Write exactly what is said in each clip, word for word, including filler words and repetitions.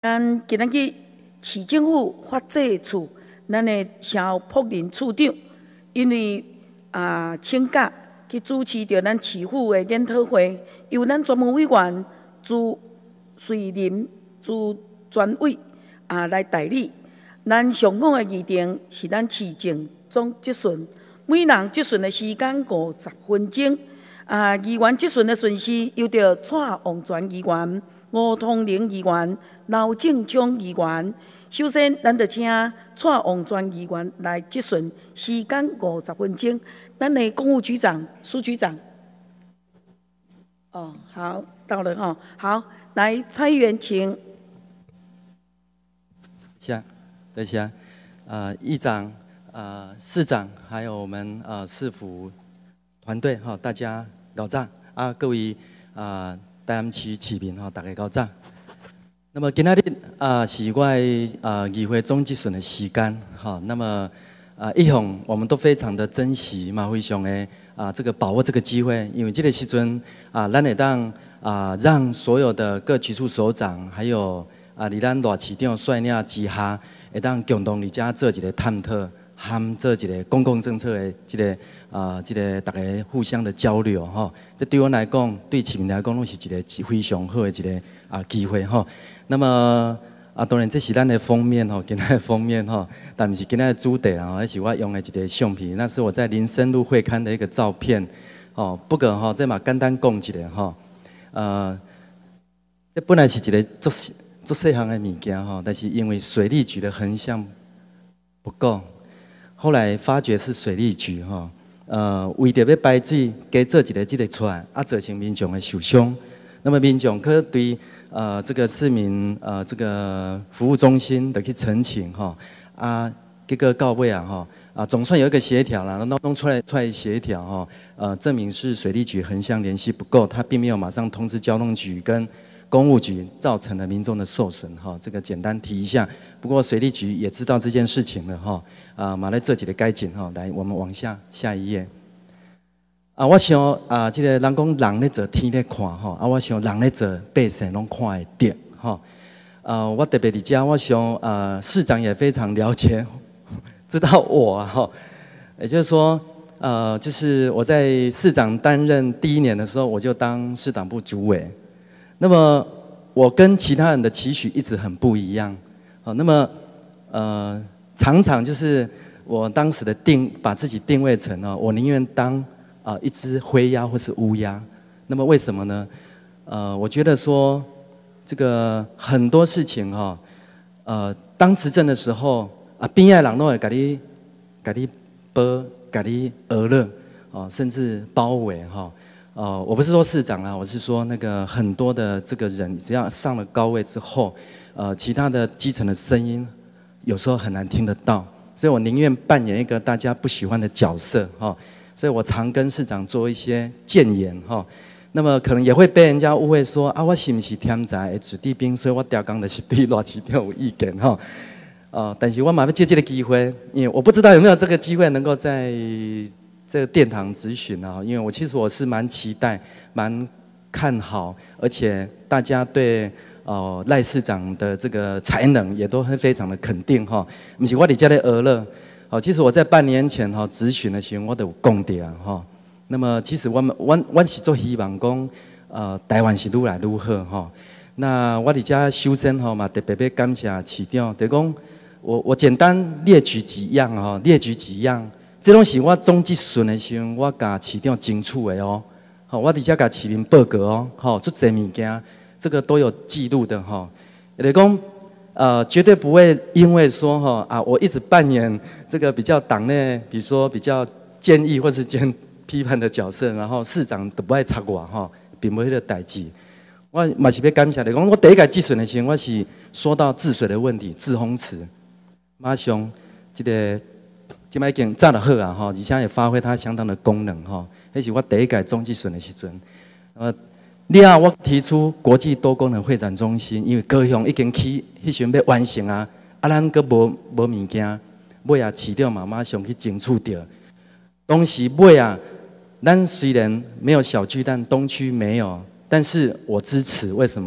咱今仔日市政府法制处，咱的肖朴林处长，因为啊请假去主持着咱市府的研讨会，由咱专门委员朱瑞林朱专委啊来代理。咱上讲的议程是咱市政总质询，每人质询的时间五十分钟。啊，议员质询的顺序由着蔡旺全议员、吴通玲议员、刘正昌议员。首先，咱就请蔡旺全议员来质询，时间五十分钟。咱的公务局长苏局长，哦，好，到了哦，好，来蔡议员请。 谢，多谢。呃，议长、呃，市长，还有我们呃市府团队哈，大家高早啊，各位啊，台南市市民哈，大家高早。那么今天啊，是我啊议会总质询的时间哈。那么啊，一向我们都非常的珍惜嘛，非常的啊这个把握这个机会，因为这个时阵啊，咱会当啊让所有的各局处首长，还有啊，伫咱大市长率领之下，会当共同伫遮做一个探讨，和做一个公共政策的这个啊，这个大家互相的交流吼。这对我来讲，对市民来讲，拢是一个非常好的一个啊机会吼。那么啊，当然这是咱的封面吼，今天的封面吼，但不是今天的主题啊，那是我用的一个相片，那是我在林森路会刊的一个照片哦。不过吼，这嘛简单讲一下吼，呃，这本来是一个做做细项的物件吼，但是因为水利局的横向不够，后来发觉是水利局吼，呃，为着要排水，加做一个这个出来，啊，造成民众的受伤。那么民众可对呃这个市民呃这个服务中心的去陈情吼，啊，结果到尾啊吼，啊总算有一个协调啦，弄弄出来出来协调吼，呃，证明是水利局横向联系不够，他并没有马上通知交通局跟公务局，造成了民众的受损哈，这个简单提一下。不过水利局也知道这件事情了哈，啊，马来这几个该紧哈，来我们往下下一页。啊，我想啊，这个人讲人咧做天咧看吼，啊，我想人咧做百姓拢看会到吼。啊，我特别伫遮，我想啊，市长也非常了解，知道我啊哈，也就是说，呃，就是我在市长担任第一年的时候，我就当市党部主委。那么我跟其他人的期许一直很不一样，好，那么呃常常就是我当时的定把自己定位成哦，我宁愿当啊、呃、一只灰鸭或是乌鸦。那么为什么呢？呃，我觉得说这个很多事情哈、哦，呃，当执政的时候啊，边爱人都会给你给你包给你讹了哦，甚至包围哈。哦呃，我不是说市长啊，我是说那个很多的这个人，只要上了高位之后，呃，其他的基层的声音有时候很难听得到，所以我宁愿扮演一个大家不喜欢的角色哈、哦。所以我常跟市长做一些谏言哈、哦。那么可能也会被人家误会说啊，我是不是天才的子弟兵，所以我调岗的是对偌市长有意见哈。呃，但是我马上借这个机会，因为我不知道有没有这个机会能够在这个殿堂质询啊，因为我其实我是蛮期待、蛮看好，而且大家对呃赖市长的这个才能也都很非常的肯定哈。不是我伫遮咧讹了，哦，其实我在半年前哈质询的时候，我都有讲掉哈。那么其实我们我我是做希望讲，呃，台湾是愈来愈好哈。那我伫遮首先哈嘛特别要感谢市长，就讲我我简单列举几样哈，列举几样。这拢是我总质询的时候，我甲市长争取的哦。好，我伫遮甲市民报告哦，好，做这物件，这个都有记录的哈。也就是讲，呃，绝对不会因为说哈啊，我一直扮演这个比较党内，比如说比较建议或是兼批判的角色，然后市长都不爱插我哈，并不会的代志。我嘛是要感谢的，讲我第一个质询的时候，我是说到治水的问题，治洪池，马上这个。即摆已经炸得好啊！吼，而且也发挥它相当的功能吼。迄是我第一届总质询的时阵，呃，了后我提出国际多功能会展中心，因为高雄已经起，迄时要完成啊，啊，咱阁无无物件，尾啊市长嘛马上去争取着。当时尾啊，咱虽然没有小巨蛋，东区没有，但是我支持，为什么？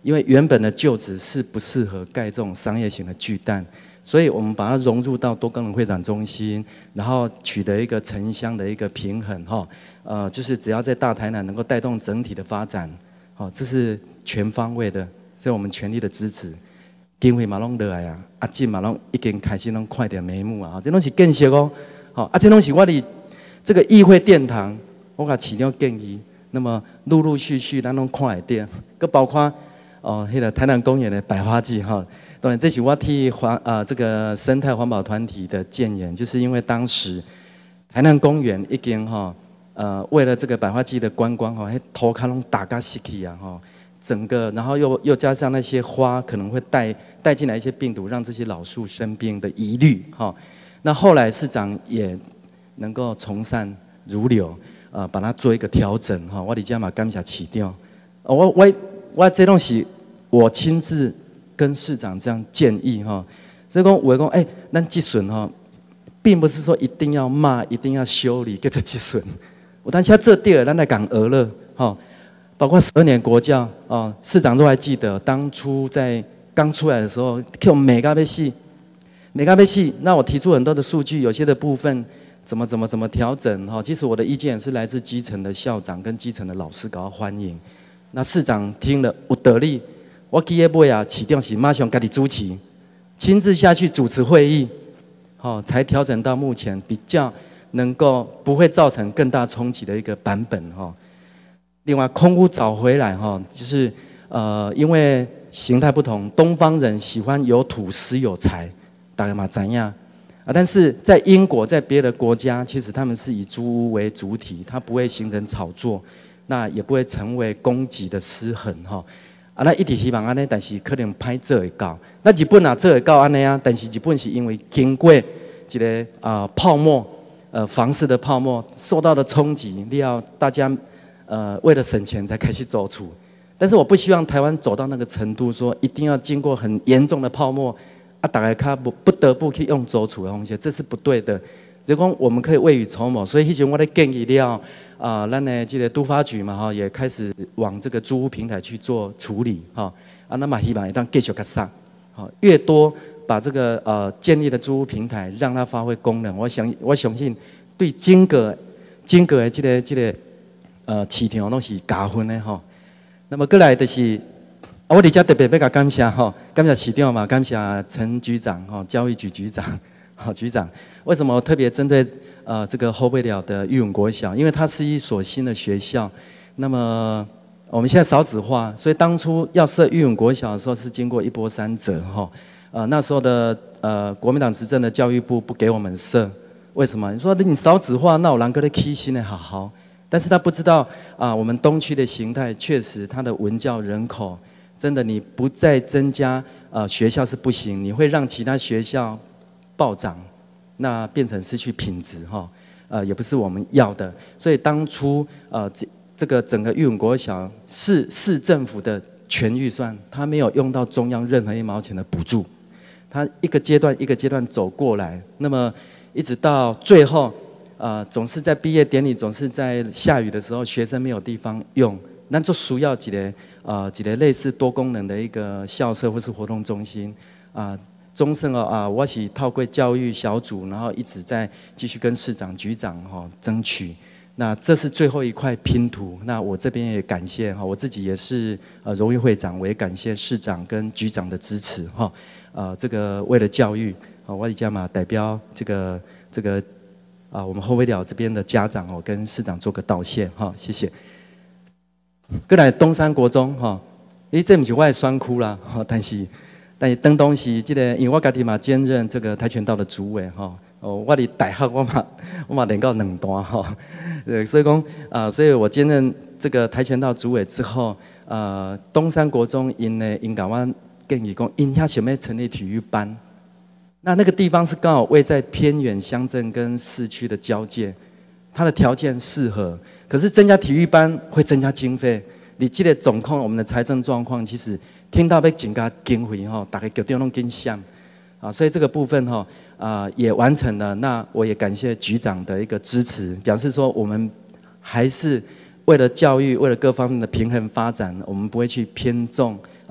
因为原本的旧址是不适合盖这种商业型的巨蛋，所以我们把它融入到多功能会展中心，然后取得一个城乡的一个平衡哈。呃，就是只要在大台南能够带动整体的发展，好，这是全方位的，所以我们全力的支持。经费嘛拢落来啊，啊，进嘛拢已经开始拢快点眉目啊，这拢是建设哦，好啊，这拢是我的这个议会殿堂，我甲市长建议，那么陆陆续续咱拢看会到，佮包括哦，迄、那个台南公园的百花季哈，当然这是我替环啊这个生态环保团体的建言，就是因为当时台南公园已经哈呃为了这个百花季的观光哈，迄头壳拢打甲死去啊哈。整个，然后又又加上那些花可能会带带进来一些病毒，让这些老树生病的疑虑哈。那后来市长也能够从善如流，呃，把它做一个调整哈。我哋家嘛感谢市长，我我我这东西我亲自跟市长这样建议哈。所以讲，我讲哎，咱积损哈，并不是说一定要骂，一定要修理，叫做积损。我当下这地儿，咱来讲俄勒哈。包括十二年国教哦，市长都还记得，当初在刚出来的时候，Q 每个被戏，每个被戏。那我提出很多的数据，有些的部分怎么怎么怎么调整哈。其实我的意见是来自基层的校长跟基层的老师，搞到欢迎。那市长听了有得力，我记得尾啊，市长是马上家己主持，亲自下去主持会议，好、哦、才调整到目前比较能够不会造成更大冲击的一个版本哈。哦另外，空屋找回来哈，就是呃，因为形态不同，东方人喜欢有土司有财，大概嘛怎样啊？但是在英国，在别的国家，其实他们是以租屋为主体，它不会形成炒作，那也不会成为供给的失衡哈。啊，那一直希望安尼，但是可能歹做会到。那日本啊做会到安尼啊，但是日本是因为经过一个啊、呃、泡沫，呃房市的泡沫受到的冲击，你要大家。呃，为了省钱才开始走出，但是我不希望台湾走到那个程度，说一定要经过很严重的泡沫啊，大概他不不得不去用走出的东西，这是不对的。如果我们可以未雨绸缪，所以以前我的建议了啊，咱呢这个都发局嘛哈，也开始往这个租屋平台去做处理哈啊，那么希望也当继续加上，好越多把这个呃建立的租屋平台让它发挥功能，我想我相信对金额金额的这个这个。呃，市场拢是加分的吼。那么过来就是，我伫遮特别要甲感谢吼，感谢市长嘛，感谢陈局长吼，教育局局长，好局长。为什么特别针对呃这个后背寮的育文国小？因为它是一所新的学校。那么我们现在少子化，所以当初要设育文国小的时候是经过一波三折吼。呃，那时候的呃国民党执政的教育部不给我们设，为什么？你说你少子化，那有人搁咧起心的好好。但是他不知道啊，我们东区的形态确实，它的文教人口真的你不再增加呃学校是不行，你会让其他学校暴涨，那变成失去品质哈，呃也不是我们要的。所以当初呃这这个整个育文国小市市政府的全预算，它没有用到中央任何一毛钱的补助，它一个阶段一个阶段走过来，那么一直到最后。呃，总是在毕业典礼，总是在下雨的时候，学生没有地方用，那就需要几个呃几个类似多功能的一个校舍或是活动中心啊。中盛哦啊，我是透过教育小组，然后一直在继续跟市长、局长哈、哦、争取。那这是最后一块拼图。那我这边也感谢哈，我自己也是呃荣誉会长，我也感谢市长跟局长的支持哈。呃，这个为了教育，啊，我的家嘛代表这个这个。啊，我们后尾寮这边的家长哦，跟市长做个道谢哈，谢谢。过来东山国中哈，诶，这不是我的酸窟啦，哈，但是但是登东西这个，因为我家己嘛兼任这个跆拳道的主委哈，哦，我的大学我嘛我嘛练到两段哈，呃，所以讲啊，所以我兼任这个跆拳道主委之后，呃，东山国中因呢因甲我建议讲，因遐想要成立体育班。那那个地方是刚好位在偏远乡镇跟市区的交界，它的条件适合。可是增加体育班会增加经费，你记得总控我们的财政状况，其实听到要增加经费哈，大概决定拢跟像啊，所以这个部分哈啊也完成了。那我也感谢局长的一个支持，表示说我们还是为了教育，为了各方面的平衡发展，我们不会去偏重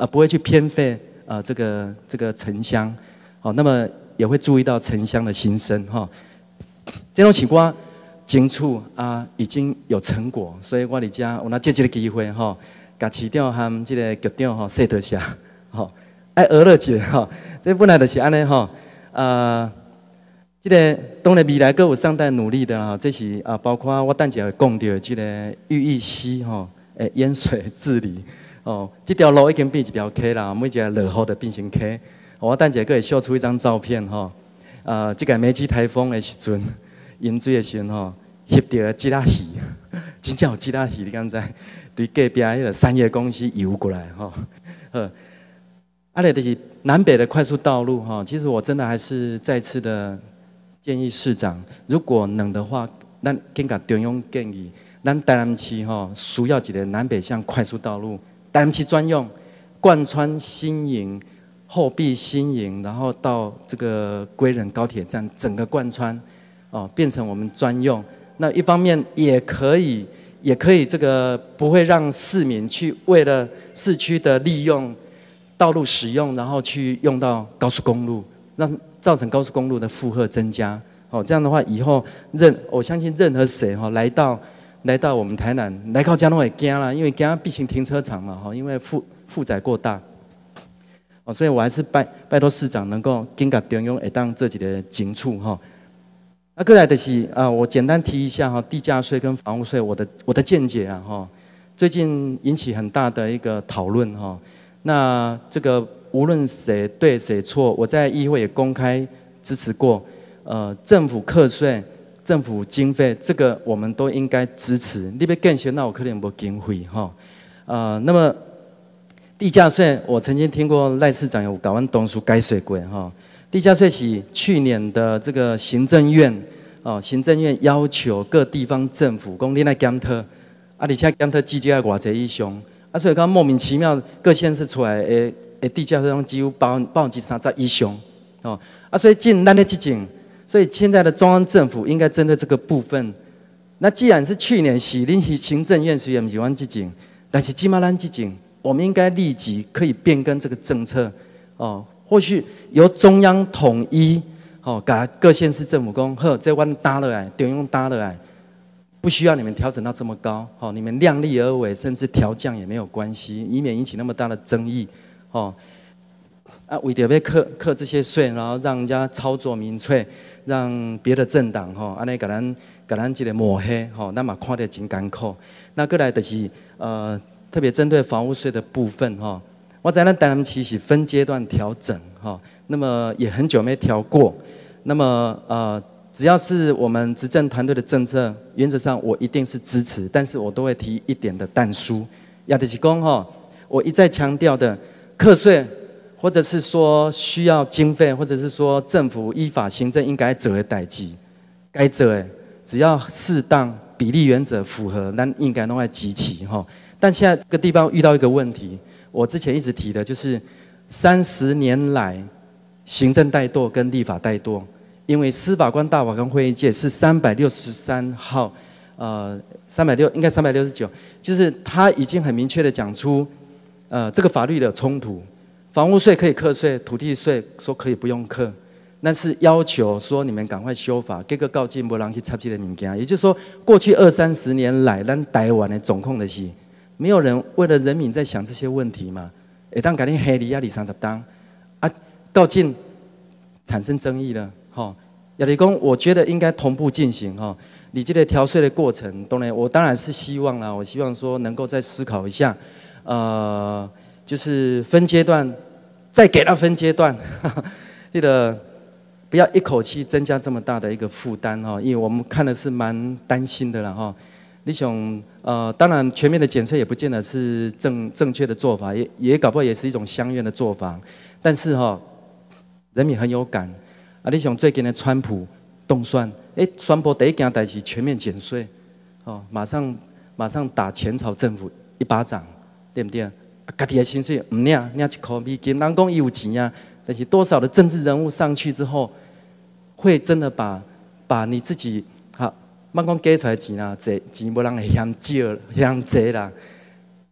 呃不会去偏废呃这个这个城乡，哦，那么也会注意到城乡的心声哈。这种情况经处啊已经有成果，所以我伫遮有那借这个机会哈，甲市长和这个局长吼说一下，吼爱娱乐一下吼，这本来就是安尼吼，呃。这个当然未来阁有上代努力的哈，这是啊，包括我等一下会讲到这个寓意溪吼，诶淹水治理哦，这条路已经变一条溪啦，每一个落雨就变成溪。我等一下阁会秀出一张照片吼，呃，这个梅基台风的时阵，淹水的时阵吼，翕到几仔鱼，真正有几仔鱼，你敢知？对隔壁迄个产业公司游过来吼，呃，啊咧就是南北的快速道路哈，其实我真的还是再次的。建议市长，如果能的话，咱更加中央建议，咱台南市吼需要一个南北向快速道路，台南市专用，贯穿新营、后壁新营，然后到这个归仁高铁站，整个贯穿，哦，变成我们专用。那一方面也可以，也可以这个不会让市民去为了市区的利用道路使用，然后去用到高速公路，让。造成高速公路的负荷增加，哦，这样的话以后任我相信任何谁哈来到来到我们台南来到嘉东也惊啦，因为惊必行停车场嘛哈，因为负负载过大，哦，所以我还是拜拜托市长能够紧甲中央会当这几个警处哈。那过来的是啊，我简单提一下哈，地价税跟房屋税我的我的见解啊哈，最近引起很大的一个讨论哈，那这个。无论谁对谁错，我在议会也公开支持过。呃，政府课税、政府经费，这个我们都应该支持。你要更新，那我可能无经费哈。呃，那么地价税，我曾经听过赖市长有搞完东书改税过哈。地价税是去年的这个行政院哦，行政院要求各地方政府讲你来检讨，啊，而且检讨季节要偌济以上，啊，所以讲莫名其妙各县市出来诶。诶，地价上几乎百分百分之三十以上，哦啊，所以进咱的基金，所以现在的中央政府应该针对这个部分。那既然是去年是恁行政院虽然不是阮基金，但是今嘛咱基金，我们应该立即可以变更这个政策，哦，或许由中央统一，哦，把各县市政府讲好，这阮搭落来，中央搭落来，不需要你们调整到这么高，哦，你们量力而为，甚至调降也没有关系，以免引起那么大的争议。哦，啊，为着要课课这些税，然后让人家操作民粹，让别的政党吼，安尼给咱给咱这个抹黑，吼，那么看得真艰苦。那过来就是呃，特别针对房屋税的部分哈，我在咱台南市是分阶段调整哈，那么也很久没调过。那么呃，只要是我们执政团队的政策，原则上我一定是支持，但是我都会提一点的但书，也就是讲哈，我一再强调的。课税，或者是说需要经费，或者是说政府依法行政应该做的代志，该做的只要适当比例原则符合，咱应该都会集齐哈。但现在这个地方遇到一个问题，我之前一直提的就是三十年来行政怠惰跟立法怠惰，因为司法官大法官会议界是三百六十三号，呃，三百六应该三百六十九，就是他已经很明确的讲出。呃，这个法律的冲突，房屋税可以课税，土地税说可以不用课，但是要求说你们赶快修法，结果告进没人去插这个物件。也就是说，过去二三十年来，咱台湾的总控的是，没有人为了人民在想这些问题嘛？会当改定黑利亚里三十当啊，告进产生争议了，哈。亚理工，我觉得应该同步进行哈。你这个调税的过程，当然我当然是希望啦，我希望说能够再思考一下。呃，就是分阶段，再给他分阶段，这个不要一口气增加这么大的一个负担哈，因为我们看的是蛮担心的了哈。你想，呃，当然全面的减税也不见得是正正确的做法，也也搞不好也是一种相愿的做法，但是哈，人民很有感啊。你想最近的川普动算，哎，宣布第一件代志全面减税，哦，马上马上打前朝政府一巴掌。对不对？啊，家己的薪水唔领，领一块美金，人讲伊有钱啊，但是多少的政治人物上去之后，会真的把把你自己好，莫讲给出来钱啦，这钱无人会嫌少嫌济啦。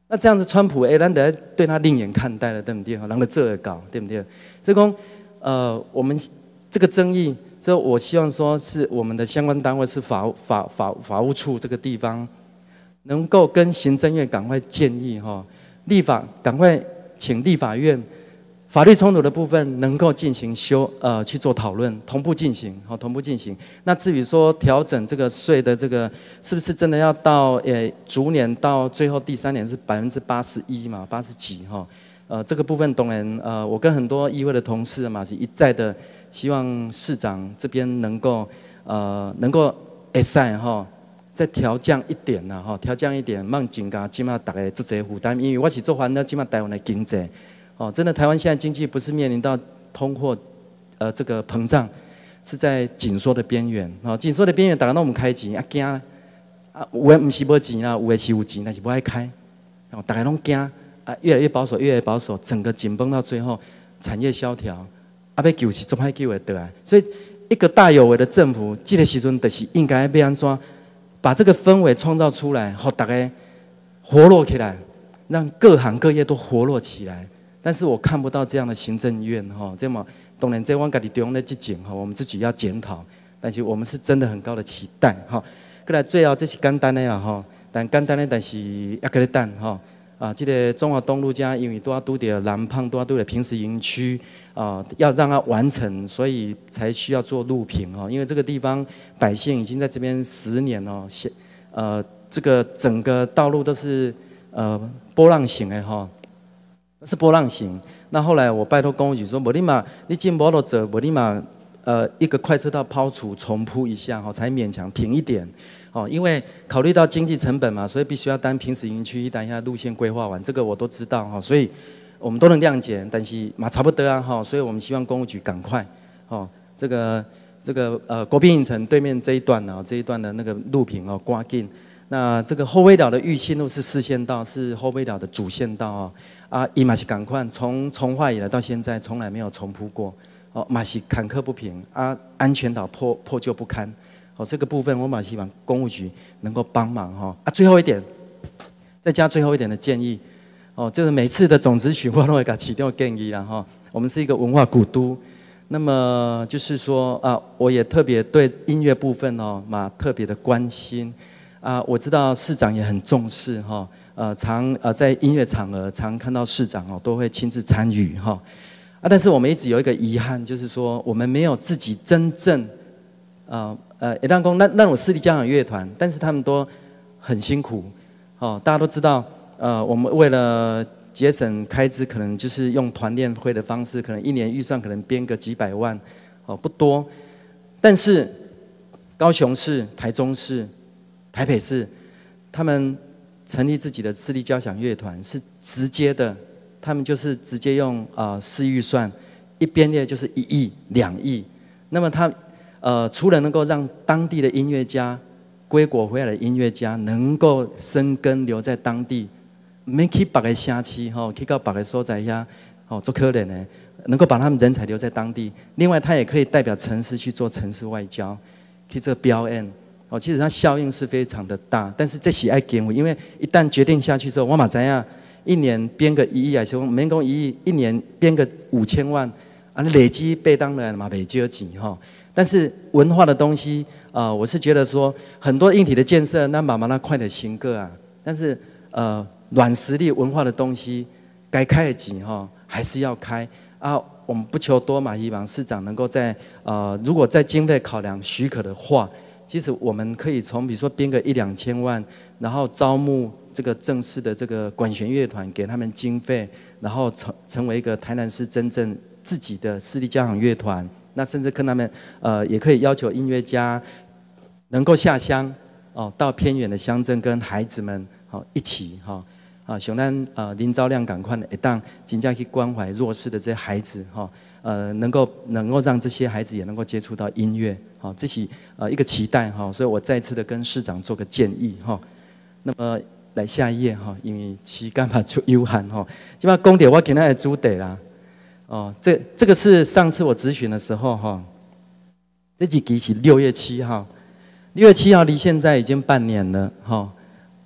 那这样子，川普哎，咱得对他另眼看待了，对不对？让他这个搞，对不对？所以说，呃，我们这个争议，所以我希望说是我们的相关单位是法法法法务处这个地方，能够跟行政院赶快建议哈，立法赶快请立法院。法律冲突的部分能够进行修呃去做讨论，同步进行，好、哦、同步进行。那至于说调整这个税的这个是不是真的要到呃逐年到最后第三年是百分之八十一嘛，八十几哈、哦？呃这个部分当然呃我跟很多议会的同事嘛是一再的希望市长这边能够呃能够会使哈再调降一点呐哈，调降一点，让增加起码大家做这负担，因为我是做烦恼起码台湾的经济。哦，真的，台湾现在经济不是面临到通货，呃，这个膨胀，是在紧缩的边缘。哦，紧缩的边缘，大家都我们开钱啊惊啊，有的不是没钱啦，有的是有钱，但是不爱开。哦，大家都惊啊，越来越保守，越来越保守，整个紧绷到最后，产业萧条，啊，要救是总歹救会得来。所以，一个大有为的政府，这个时阵就是应该要安怎，把这个氛围创造出来，让大家活络起来，让各行各业都活络起来。但是我看不到这样的行政院哈，这么当然在我家己中的这景哈，我们自己要检讨。但是我们是真的很高的期待哈。过来最后这是简单的啦哈，但简单的但是一个等哈啊，这个中华东路家因为都要拄着南胖，都要拄着平时营区啊，要让它完成，所以才需要做路平哈。因为这个地方百姓已经在这边十年哦，呃，这个整个道路都是呃波浪形的哈。是波浪形。那后来我拜托公务局说，无你嘛，你进摩托车，无你嘛，呃，一个快车道抛除重铺一下哈，才勉强平一点。哦，因为考虑到经济成本嘛，所以必须要单平时营区等一下路线规划完，这个我都知道哈，所以我们都能谅解。但是嘛差不多啊哈，所以我们希望公务局赶快哦，这个这个呃国宾影城对面这一段呢、啊，这一段的那个路平哦，刮进。那这个后尾寮的玉信路是四线道，是后尾寮的主线道哦。啊，伊嘛是赶快，从从化以来到现在，从来没有重铺过。哦，嘛是坎坷不平啊，安全岛破破旧不堪。哦，这个部分我嘛希望公务局能够帮忙哈、哦。啊，最后一点，再加最后一点的建议。哦，就是每次的总咨询我都会给起掉建议啦哈、哦。我们是一个文化古都，那么就是说啊，我也特别对音乐部分哦嘛特别的关心。啊，我知道市长也很重视哈。哦呃，常呃在音乐场合常看到市长哦，都会亲自参与哈、哦，啊，但是我们一直有一个遗憾，就是说我们没有自己真正，呃呃，一旦公那那种私立交响乐团，但是他们都很辛苦，哦，大家都知道，呃，我们为了节省开支，可能就是用团练会的方式，可能一年预算可能编个几百万，哦，不多，但是高雄市、台中市、台北市，他们成立自己的私立交响乐团是直接的，他们就是直接用啊、呃、市预算一编列就是一亿两亿，那么他呃除了能够让当地的音乐家归国回来的音乐家能够生根留在当地，没去别个乡市吼，去到别个所在遐哦做可怜的，能够把他们人才留在当地。另外，他也可以代表城市去做城市外交，去做表演。哦，其实它效应是非常的大，但是这是爱经费，因为一旦决定下去之后，我嘛知影，一年编个一亿来说，免讲一亿，一年编个五千万，啊，累积被当然嘛袂少钱哈。但是文化的东西，啊、呃，我是觉得说，很多硬体的建设，那慢慢那快点行个啊，但是呃，软实力文化的东西，该开的钱哈，还是要开啊。我们不求多嘛，希望市长能够在呃，如果在经费考量许可的话。其实我们可以从比如说编个一两千万，然后招募这个正式的这个管弦乐团，给他们经费，然后成成为一个台南市真正自己的私立交响乐团。那甚至跟他们呃也可以要求音乐家能够下乡哦，到偏远的乡镇跟孩子们哦一起哈啊，像咱呃林昭亮赶快的，当真正去关怀弱势的这些孩子哈。呃，能够能够让这些孩子也能够接触到音乐，好、哦，这是呃一个期待哈、哦，所以我再次的跟市长做个建议哈、哦。那么来下一页哈、哦，因为期间嘛就有限哈，基本上公点我给他的主题啦，哦，这这个是上次我咨询的时候哈、哦，这几期是六月七号，六月七号离现在已经半年了哈、哦。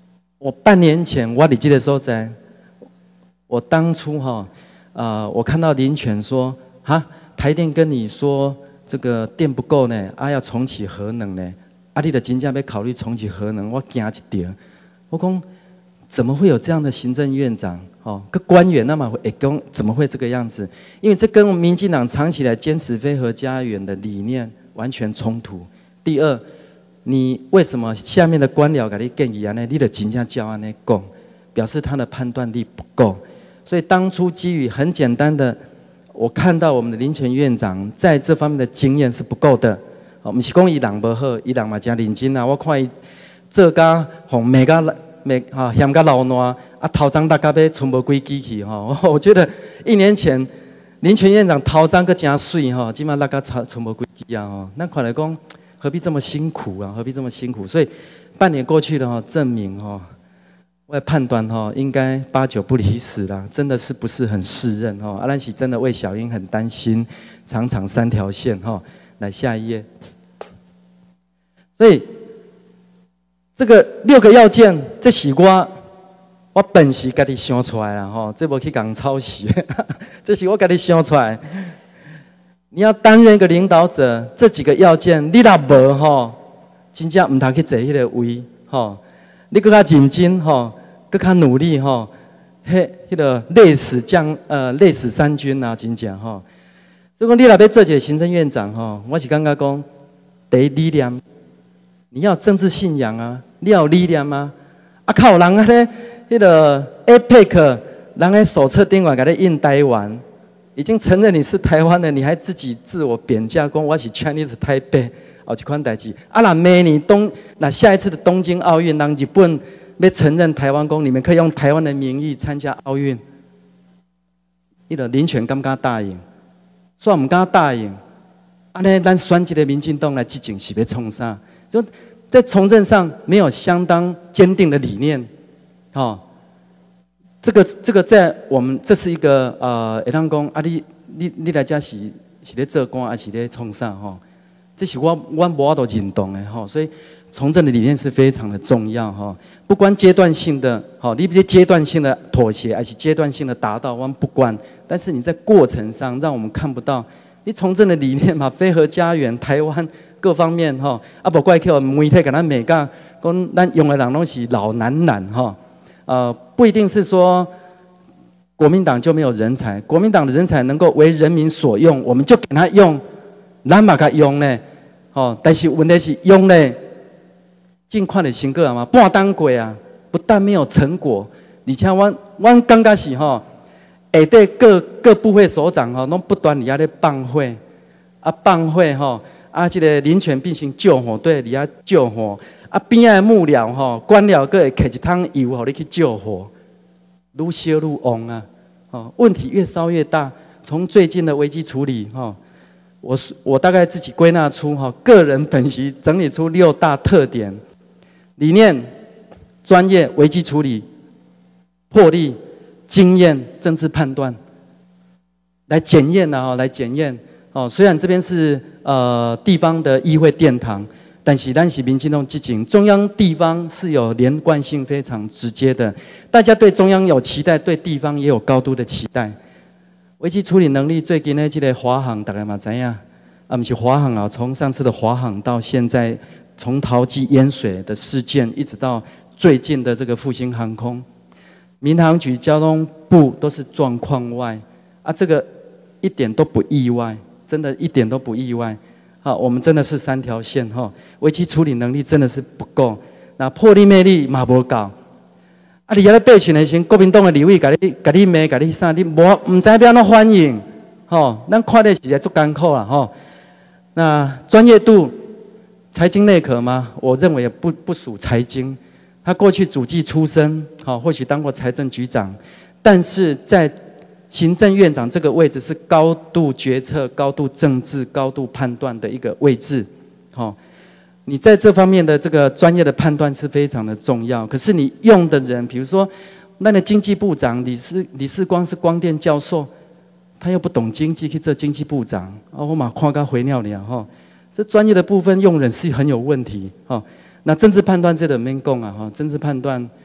我半年前我伫这个所在，我当初哈，呃，我看到林权说，哈，台电跟你说这个电不够呢，啊要重启核能呢，啊你的真正要考虑重启核能，我惊一跳，我讲怎么会有这样的行政院长？哦，个官员那么会讲怎么会这个样子？因为这跟民进党长期来坚持非核家园的理念完全冲突。第二，你为什么下面的官僚给你建议啊？呢，你的真正教安呢讲，表示他的判断力不够。所以当初基于很简单的，我看到我们的林权院长在这方面的经验是不够的。哦，不是讲伊人不好，伊人嘛真认真啊。我看伊做甲红每个。每哈嫌个老烂啊，头章大概要存无几支去哈。我觉得一年前林权院长头章个真水哈，今嘛大概存存无几支啊哈。那看来讲何必这么辛苦啊？何必这么辛苦？所以半年过去了哈，证明哈，我的判断哈，应该八九不离十啦，真的是不是很适任哈。阿兰喜真的为小英很担心，常常三条线哈。来下一页，所以。这个六个要件，这是我我本事家己想出来啦吼，这无去讲抄袭，这是我家己想出来。你要担任一个领导者，这几个要件你若无吼，真正唔通去坐迄个位吼。你更加认真吼，更加努力吼，迄迄个累死将呃累死三军啊，真正吼。所以讲你若要做一个行政院长吼，我是感觉讲第一理念。你要有政治信仰啊，你要有理念啊。啊，靠人啊咧，迄个 A P E C， 人喺手册顶外给你印台湾，已经承认你是台湾的，你还自己自我贬价，讲我是 Chinese 台北，哦，这款代志。啊，那明年东，那下一次的东京奥运，让日本要承认台湾，讲你们可以用台湾的名义参加奥运，迄个林权敢不敢答应？算唔敢答应。安尼，咱选一个民进党来执政是要创啥？就在从政上没有相当坚定的理念，哦，这个这个在我们这是一个呃，会当讲啊，你你你来家是是咧做官，还是咧创啥吼？这是我我无法度认同的吼，所以从政的理念是非常的重要哈。不管阶段性的，好，你比如阶段性的妥协，还是阶段性的达到，我们不管，但是你在过程上让我们看不到你从政的理念嘛，非核家园，台湾。各方面哈，啊不怪叫媒体给咱美讲，讲咱用的人拢是老男男哈，呃不一定是说国民党就没有人才，国民党的人才能够为人民所用，我们就给他用，咱嘛给他用呢，哦，但是问题是用呢，尽快的成果嘛，半当过啊，不但没有成果，而且我我感觉是哈，下底各各部会首长哈，拢不断伫遐咧放火，啊放火哈。啊，这个林权并行救火队，你要救火。啊，边仔的幕僚吼，官僚个会摕一桶油，互你去救火，愈烧愈旺啊！哦，问题越烧越大。从最近的危机处理，哈，我我大概自己归纳出哈，个人本席整理出六大特点：理念、专业、危机处理、魄力、经验、政治判断，来检验呐，哈，来检验。哦，虽然这边是呃地方的议会殿堂，但是咱是民进党执政，中央地方是有连贯性非常直接的。大家对中央有期待，对地方也有高度的期待。危机处理能力，最近呢，这个华航大概嘛知影，啊，不是华航啊，从上次的华航到现在，从桃机淹水的事件，一直到最近的这个复兴航空，民航局、交通部都是状况外啊，这个一点都不意外。真的一点都不意外，好，我们真的是三条线哈，危机处理能力真的是不够，那魄力魅力嘛无够，啊，你遐咧备选的时候，国民党的立委甲你、甲你骂、甲你啥，你无唔知要安怎反应，吼，咱看的实在足艰苦啦吼。那专业度，财经内科吗？我认为也不不属财经，他过去主计出身，好，或许当过财政局长，但是在行政院长这个位置是高度决策、高度政治、高度判断的一个位置，好，你在这方面的这个专业的判断是非常的重要。可是你用的人，比如说那个经济部长李世李世光是光电教授，他又不懂经济去做经济部长，啊，我嘛看他回尿了哈。这专业的部分用人是很有问题哈。那政治判断这个免讲啊哈，政治判断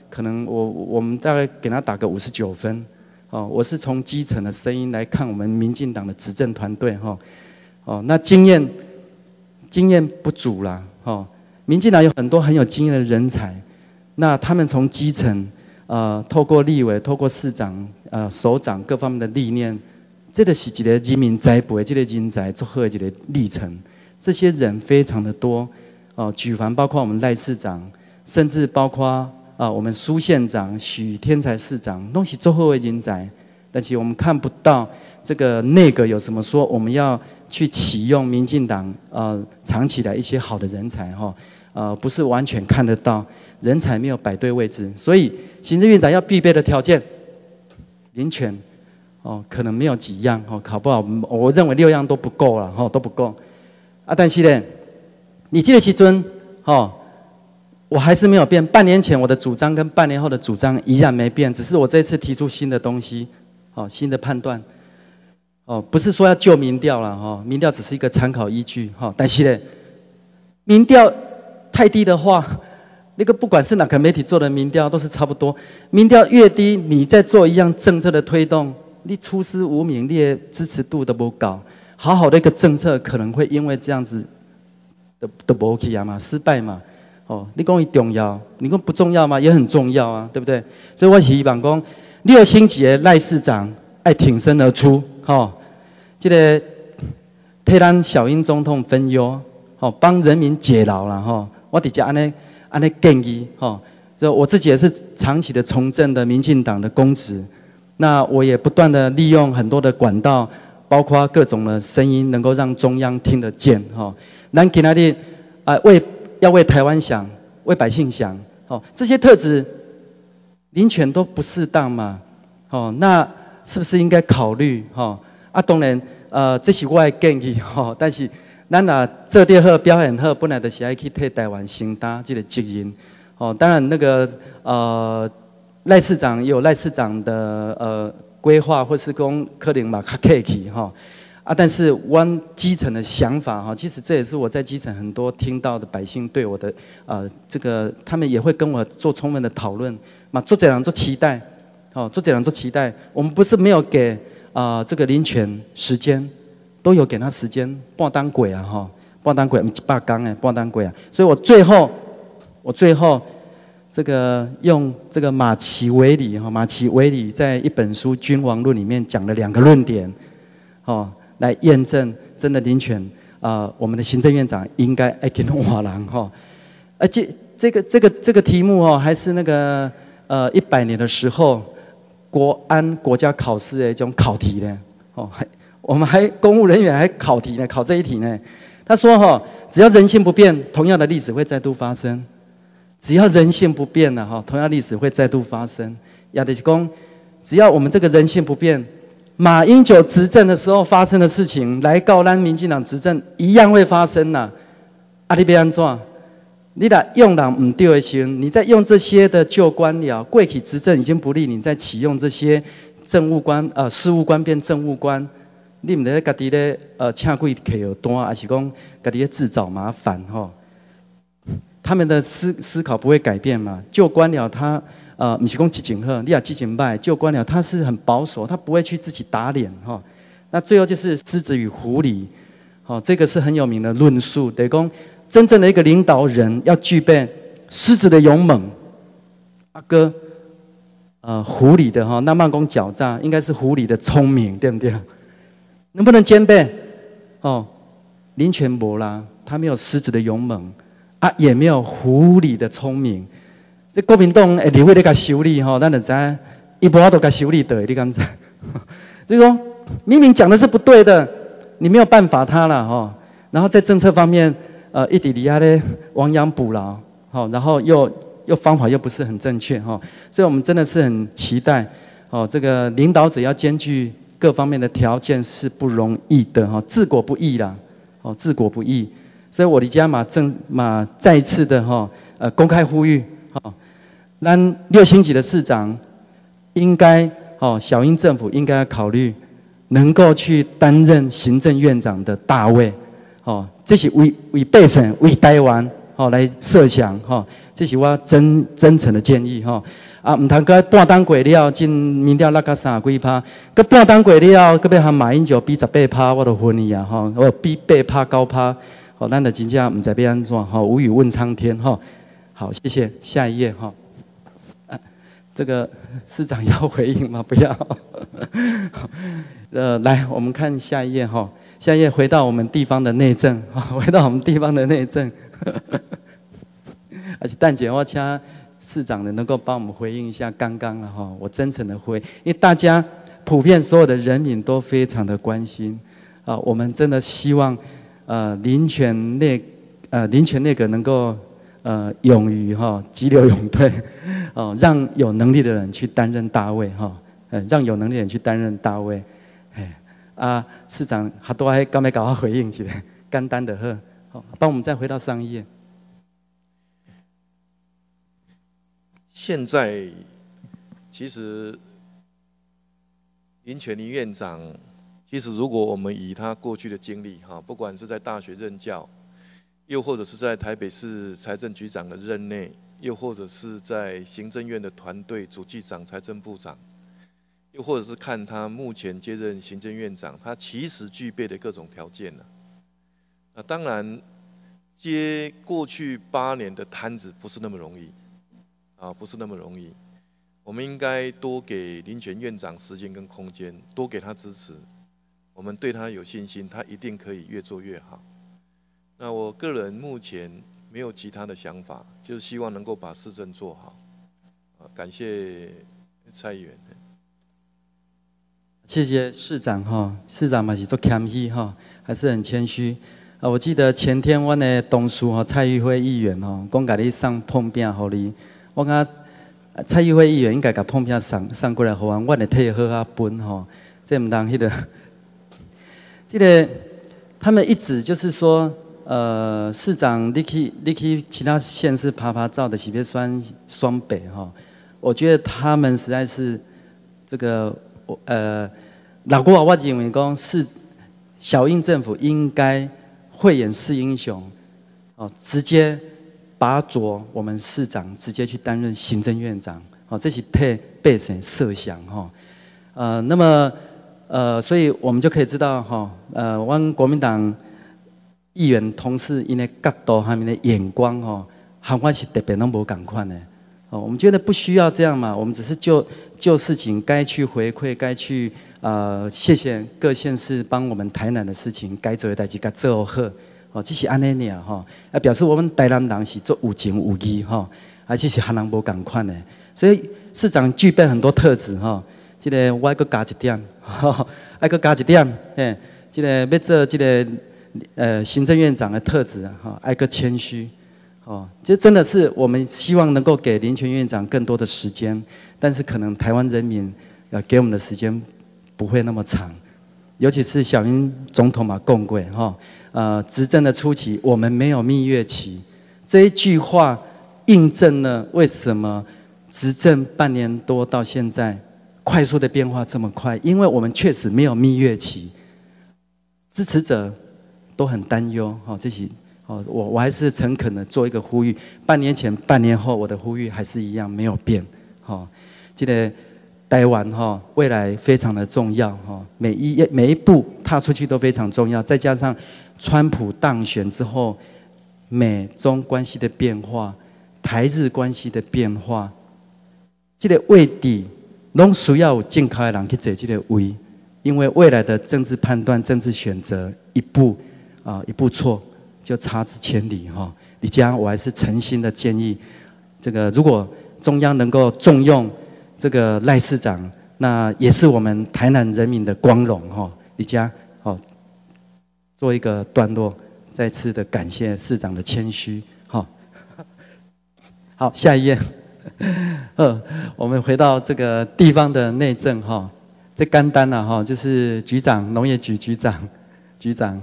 可能我我们大概给他打个五十九分。哦，我是从基层的声音来看我们民进党的执政团队哈。哦，那经验经验不足啦。哦，民进党有很多很有经验的人才，那他们从基层呃，透过立委、透过市长、呃首长各方面的历练，这个是一个人民栽培这个人才做好的一个历程。这些人非常的多。哦，举凡包括我们赖市长，甚至包括。啊，我们苏县长、许天才市长都是做好的人才，但是我们看不到这个内阁有什么说我们要去启用民进党呃长期来一些好的人才哈，呃不是完全看得到，人才没有摆对位置，所以行政院长要必备的条件，人权哦可能没有几样哦，考不好我认为六样都不够了哈，都不够啊，但是呢，你这个时阵哦。我还是没有变，半年前我的主张跟半年后的主张依然没变，只是我这次提出新的东西，哦，新的判断，哦，不是说要救民调了哈，民调只是一个参考依据哈，但是呢，民调太低的话，那个不管是哪个媒体做的民调都是差不多，民调越低，你在做一样政策的推动，你出师无名，你的支持度都不高，好好的一个政策可能会因为这样子的的不 OK 啊嘛，失败嘛。哦，你讲伊重要，你讲不重要吗？也很重要啊，对不对？所以我希望讲，六星级的赖市长爱挺身而出，吼、哦，这个替咱小英总统分忧，吼、哦，帮人民解劳了，吼、哦。我直接安尼安尼建议，吼、哦，就我自己也是长期的从政的民进党的公职，那我也不断的利用很多的管道，包括各种的声音，能够让中央听得见，吼、哦。咱今仔日啊为要为台湾想，为百姓想，哦，这些特质，林权都不适当嘛，哦，那是不是应该考虑？哦，啊，当然，呃，这是我的建议，吼、哦，但是咱若做得好、表现好，本来就是要去替台湾承担这个责任，哦，当然那个呃赖市长也有赖市长的呃规划，或是讲可能嘛较客气，哈。啊，但是湾基层的想法哈，其实这也是我在基层很多听到的百姓对我的呃这个，他们也会跟我做充分的讨论嘛，做这样做期待，哦，做这样做期待，我们不是没有给啊、呃、这个林权时间，都有给他时间，半当鬼啊哈，半当鬼，一百天哎，半当鬼啊，所以我最后我最后这个用这个马奇维里哈，马奇维里在一本书《君王论》里面讲了两个论点，哦。来验证真的林权啊、呃，我们的行政院长应该爱跟瓦郎哈，而且这个这个这个题目哦，还是那个呃一百年的时候国安国家考试的这种考题呢，哦，还我们还公务人员还考题呢，考这一题呢。他说哈、哦，只要人性不变，同样的历史会再度发生。只要人性不变了哈，同样历史会再度发生。亚德西公，只要我们这个人性不变。马英九执政的时候发生的事情，来告咱民进党执政一样会发生呐、啊。啊，你要安怎？你若用人唔对的时候，你在用这些的旧官僚，过去执政已经不利，你再启用这些政务官呃事务官变政务官，你唔得家己咧呃请鬼客有单，还是讲家己咧自找麻烦吼？他们的思思考不会改变嘛？旧官僚他。呃，不是讲激情好，你也激情败，旧官僚他是很保守，他不会去自己打脸哈、哦。那最后就是狮子与狐狸，哦，这个是很有名的论述，得讲真正的一个领导人要具备狮子的勇猛，阿哥，呃，狐狸的哈，那慢工狡诈，应该是狐狸的聪明，对不对？能不能兼备？哦，林权没啦，他没有狮子的勇猛，啊，也没有狐狸的聪明。这国民党会立委咧甲修理吼，咱就知影，伊无法度甲修理对，你敢知？所以说，明明讲的是不对的，你没有办法他了吼。然后在政策方面，呃，一直底下咧亡羊补牢，好，然后又又方法又不是很正确哈，所以我们真的是很期待哦，这个领导者要兼具各方面的条件是不容易的哈，治国不易啦，哦，治国不易，所以我的家马正马再一次的哈，呃，公开呼吁。哦，咱六星级的市长应该哦，小英政府应该要考虑能够去担任行政院长的大位，哦，这是为为百姓、为台湾哦来设想哈、哦， 这是我真真诚的建议吼。啊，唔通个半当过了，进民调落个三几趴，个半当过了，个要和马英九比十八趴，我都昏去啊吼，我比八趴九趴，吼，咱就真正唔知要安怎吼，无语问苍天吼。好，谢谢，下一页哈。啊，这个市长要回应吗？不要。呃，来，我们看下一页哈。下一页回到我们地方的内政，回到我们地方的内政。而且蛋姐，我请市长呢能够帮我们回应一下刚刚了哈，我真诚的回，因为大家普遍所有的人民都非常的关心啊，我们真的希望呃林权内呃林权内阁能够。呃，勇于哈急流勇退，哦，让有能力的人去担任大位哈，呃，让有能力的人去担任大位，哎，啊，市长还多还刚没搞好回应起来，简单的呵，好，帮我们再回到上一页。 现在其实林权林院长，其实如果我们以他过去的经历哈，不管是在大学任教。又或者是在台北市财政局长的任内，又或者是在行政院的团队主计长、财政部长，又或者是看他目前接任行政院长，他其实具备的各种条件呢。那当然，接过去八年的摊子不是那么容易，啊，不是那么容易。我们应该多给林权院长时间跟空间，多给他支持，我们对他有信心，他一定可以越做越好。那我个人目前没有其他的想法，就是希望能够把市政做好。啊，感谢蔡议员。 谢谢市长哈，市长嘛是做谦虚哈，还是很谦虚。啊，我记得前天我的同事哈蔡玉辉议员哈，讲甲你送碰饼互你，我感觉蔡玉辉议员应该甲碰饼送送过来互我，我会替好啊分吼。这唔当迄个，这个他们一直就是说。呃，市长，你去你去其他县市爬爬照的，是别双双北哈。我觉得他们实在是这个呃，老国我认为讲是小英政府应该慧眼识英雄，哦，直接拔擢我们市长，直接去担任行政院长，哦，这是替百姓设想哈。呃，那么呃，所以我们就可以知道哈，呃，我们国民党。议员同事因的角度他们的眼光哦，和我是特别拢无共款的哦。我们觉得不需要这样嘛，我们只是就就事情该去回馈，该去呃谢谢各县市帮我们台南的事情，该做的代志该做好哦，这是安尼尔哈，啊表示我们台南人是做有情有义哈，而且是和人无共款的，所以市长具备很多特质哈。这个我还阁加一点，还阁加一点，嘿，这个要做这个。呃，行政院长的特质哈，爱个谦虚，哦，这真的是我们希望能够给林权院长更多的时间，但是可能台湾人民呃给我们的时间不会那么长，尤其是小英总统嘛，共轨哈，呃，执政的初期我们没有蜜月期，这一句话印证了为什么执政半年多到现在快速的变化这么快，因为我们确实没有蜜月期，支持者。都很担忧，哈，这些，哦，我我还是诚恳的做一个呼吁，半年前、半年后，我的呼吁还是一样没有变，哈，记得台湾哈未来非常的重要，哈，每一每一步踏出去都非常重要，再加上川普当选之后，美中关系的变化，台日关系的变化，这个位置拢需要有正确的人去坐这个位，因为未来的政治判断、政治选择一步。啊，一步错就差之千里哈！李家，我还是诚心的建议，这个如果中央能够重用这个赖市长，那也是我们台南人民的光荣哈！李家，好，做一个段落，再次的感谢市长的谦虚，好，好，下一页，呃，我们回到这个地方的内政哈，这干单了哈，就是局长，农业局局长，局长。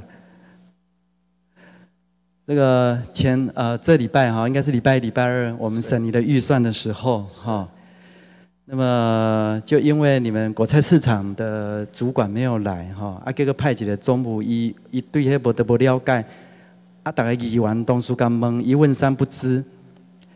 这个前呃这礼拜哈，应该是礼拜一、礼拜二，我们审你的预算的时候哈，那么就因为你们果菜市场的主管没有来哈，啊，这个派几个总务一一对迄无得无了解，啊，大家议员同事敢问，一问三不知，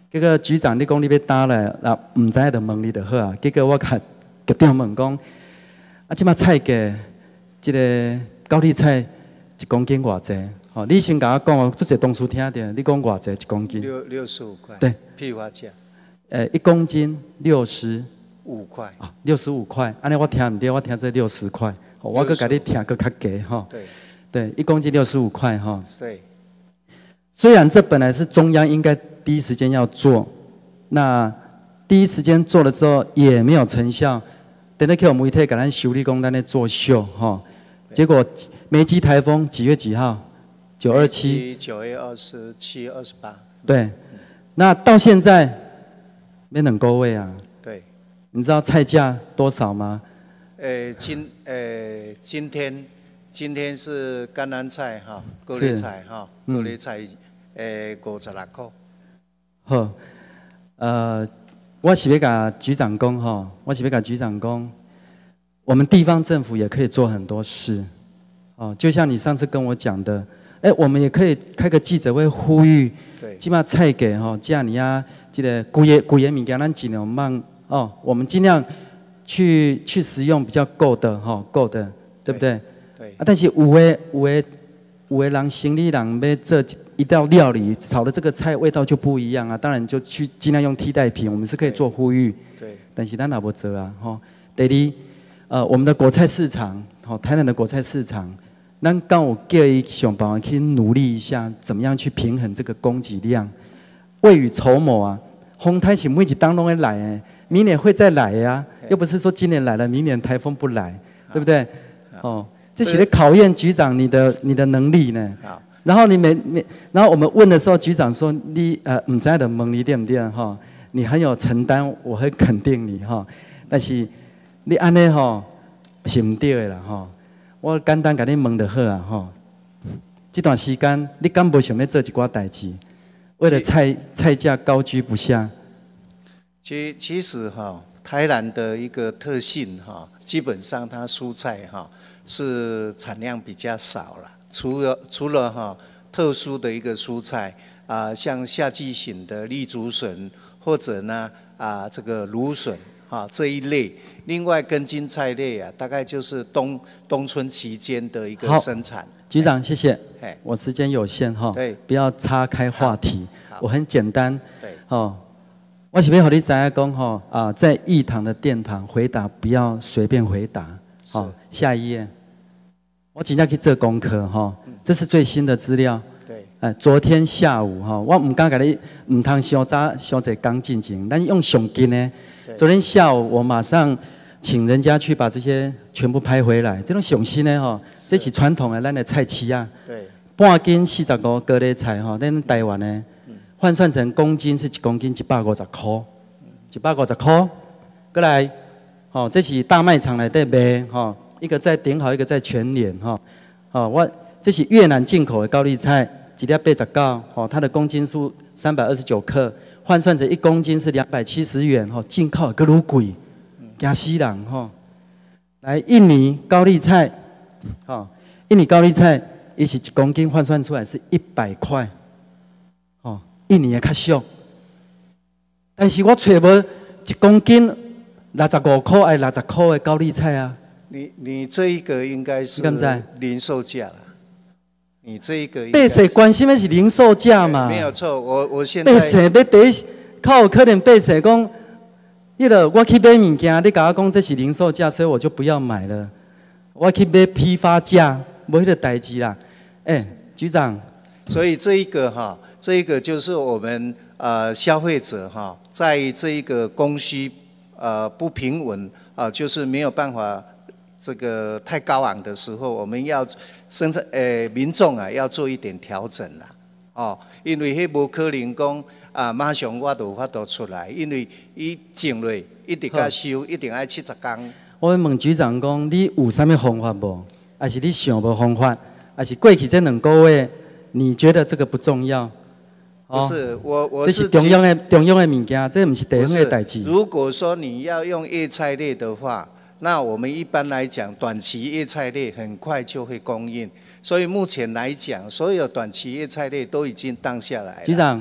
结果局长你讲你要打来，那唔知就问你就好啊。结果我甲局长问讲，啊，即马菜价，即个高丽菜一公斤偌济？哦，你先甲我讲哦，这些同事听着，你讲偌济一公斤？ 六六十五块。 对， 批发价。 呃，一公斤六十五块。 啊，六十五块。安尼我听唔对，我听这六十块。哦，我搁甲你听搁较低哈。 对。 对，一公斤六十五块哈。 对。 虽然这本来是中央应该第一时间要做，那第一时间做了之后也没有成效，等到去我们媒体给咱修理工在那作秀哈，结果梅基台风几月几号？九二七。 九月二十七、二十八。 对，那到现在没能够位啊。 对。 你知道菜价多少吗？ 呃，今呃今天今天是甘蓝菜哈，高丽菜哈，高丽菜。诶，五十六块。 好，呃，我是要甲局长讲吼，我是要甲局长讲，我们地方政府也可以做很多事，哦，就像你上次跟我讲的，哎，我们也可以开个记者会呼吁， 对， 起码菜给吼，这样你啊，这个古业古业物件咱尽量慢哦，我们尽量去去食用比较够的哈，够的，对不对？ 对。 啊，但是有的有的有的人生理人要做一道料理，炒的这个菜味道就不一样啊。当然就去尽量用替代品，我们是可以做呼吁。 对。 但是咱也无做啊，吼。第二，呃，我们的果菜市场，吼，台南的果菜市场，咱刚有叫伊想办法去努力一下，怎么样去平衡这个供给量，未雨绸缪啊。风台是每一当拢会来诶，明年会再来呀、啊，又不是说今年来了，明年台风不来，对不对？哦，这是在考验局长你的你的能力呢。 好。 然后你每每，然后我们问的时候，局长说你呃唔知道问你对不对哈？你很有承担，我很肯定你哈。但是你安尼吼是唔对的啦哈。我简单甲你问就好啊哈。这段时间你敢无想要做一寡代志？为了菜菜价高居不下。 其其实哈，台南的一个特性哈，基本上它蔬菜哈是产量比较少了。除了除了哈特殊的一个蔬菜啊、呃，像夏季型的绿竹笋或者呢啊、呃、这个芦笋啊这一类，另外根茎菜类啊，大概就是冬冬春期间的一个生产。 局长，谢谢。 哎， 我时间有限哈， 对， 不要岔开话题。我很简单。 对， 哦，我是要和你知影讲哈啊，在义堂的殿堂回答不要随便回答。好、哦，下一页。我今天去做功课哈，这是最新的资料。 对， 哎，昨天下午哈，我唔敢给你唔通小早小姐刚进行，但是用上紧呢。昨天下午我马上请人家去把这些全部拍回来。这种上新的哈，这是传统的咱的菜市啊。 对， 半斤四十五高丽菜哈，咱台湾呢换算成公斤是一公斤一百五十块，一百五十块。过来，哦，这是大卖场来的卖哈。一个在顶好，一个在全联哈，哦，我这是越南进口的高丽菜，一粒八十九，哦，它的公斤数三百二十九克，换算成一公斤是两百七十元，哈，进口个愈贵，惊死人哈。来，印尼高丽菜，哦，印尼高丽菜，伊是一公斤换算出来是一百块，哦，印尼的较俗，但是我找无一公斤六十五块还六十块的高丽菜啊。 你你这一个应该是零售价了，你这一个百姓关心的是零售价嘛？ 没有错，我我现在百姓要第一，靠有可能百姓讲，迄个我去买物件，你甲我讲这是零售价，所以我就不要买了。我去买批发价，无迄个代志啦。哎、欸，局长， 所以这一个哈，这一个就是我们呃消费者哈，在这一个供需呃不平稳啊、呃，就是没有办法。这个太高昂的时候，我们要生产诶民众啊要做一点调整啦，哦，因为迄无可能讲啊马上我就有法度出来，因为伊种落一直甲收，一定要七十天。 我问局长讲，你有啥物方法无？还是你想无方法？还是过去这两个月，你觉得这个不重要？ 不是，我我这是中央的中央的物件，这不是地方的代志。 如果说你要用叶菜类的话。那我们一般来讲，短期叶菜类很快就会供应，所以目前来讲，所有短期叶菜类都已经降下来了。 局长，